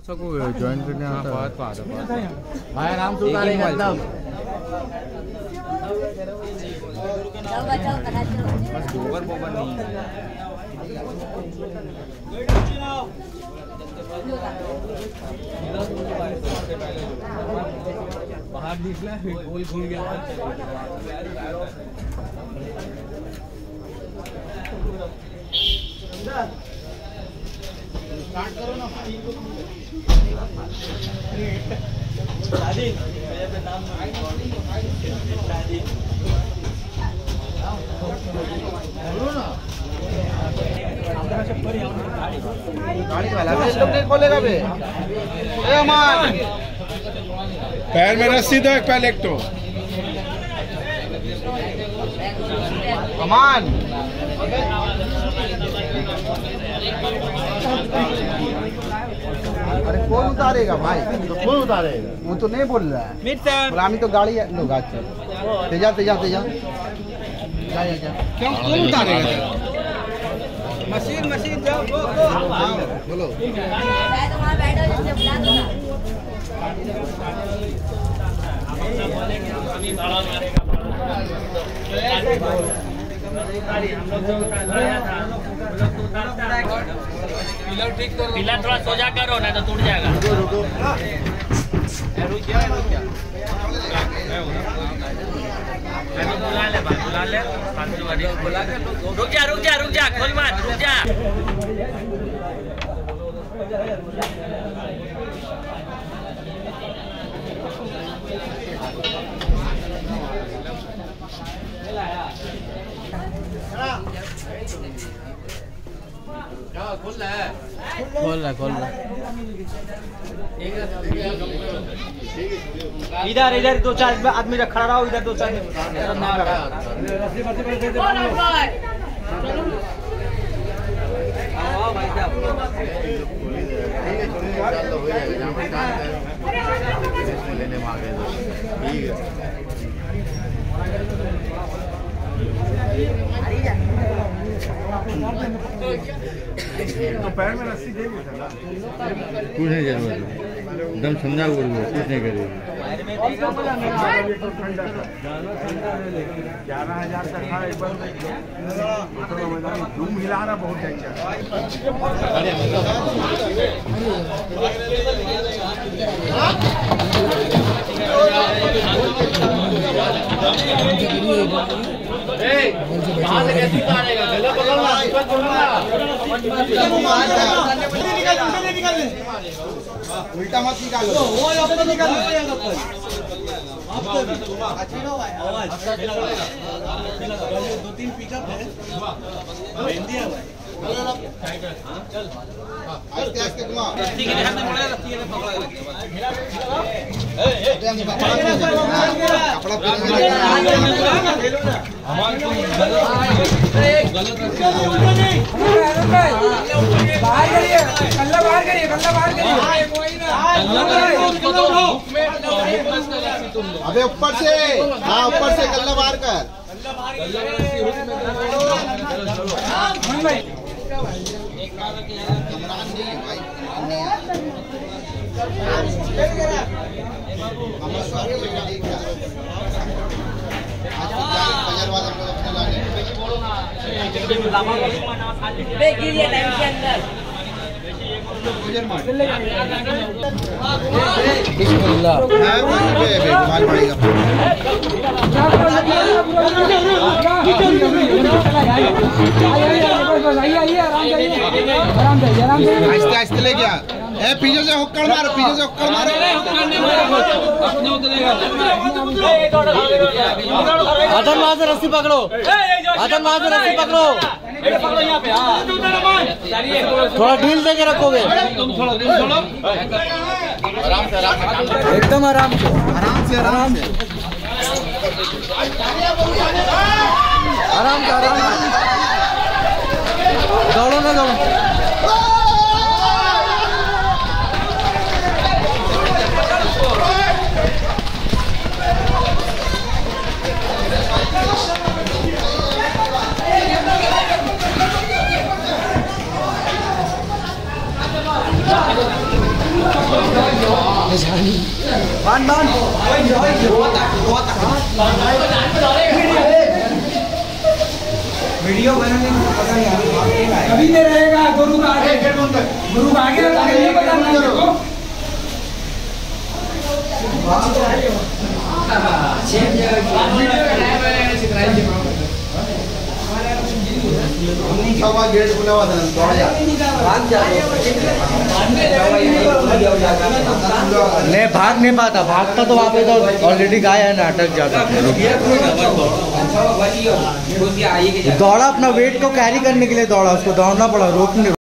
सबको ज्वाइन करने आता है। भाई आराम से उतारेगा एकदम। बस गोबर बोबर नहीं है। बाहर निकला गोल घूम गया। स्टार्ट करो ना गाड़ी वाला लोग नहीं खोलेगा बे। पैर में रस्सी दो एक पहले एक तो कमान अरे कौन उतारेगा भाई? तो कौन उतारेगा? वो तो नहीं बोल रहा है। बोला तो गाड़ी लोग तेजा तेजा तेजा जा क्यों कौन उतारेगा? मशीन मशीन जाओ बोलो। पिलर थोड़ा सोजा करो ना तो टूट जाएगा। बुला ले रुक जा खोल मत रुक जा। खोल रहा इधर इधर दो चार आदमी खड़ा रहो। इधर दो चार लेने में आ गए ठीक है। तो पैर में रस्सी देंगे कुछ नहीं जरूरत है। एकदम समझा कुछ नहीं करेगी। 11,000 तक था एक बार धूम हिला रहा बहुत टेंशन। उल्टा मत निकालो। दो तीन पिकअप है अबे ऊपर से। हाँ ऊपर से गल्ला बाहर कर। आहिस्ते आहिस्ते ले गया। पीछे से हुक्कड़ मारो, पीछे से हुक्कड़ मारो। आदम वहां से रस्सी पकड़ो। आदम वहां से रस्सी पकड़ो। थोड़ा ढील देके रखोगे। एकदम आराम से आराम से आराम से आराम से दौड़ो ना दौड़ो। वीडियो बनाने को पता नहीं कभी नहीं रहेगा। गुरु का आगे नहीं बताना देखो। गेट खुला हुआ था नहीं भाग नहीं पाता, भागता तो वहाँ पे तो ऑलरेडी गाय है ना, अटक जाता। दौड़ा, अपना वेट को कैरी करने के लिए दौड़ा, उसको दौड़ना पड़ा, रोक नहीं।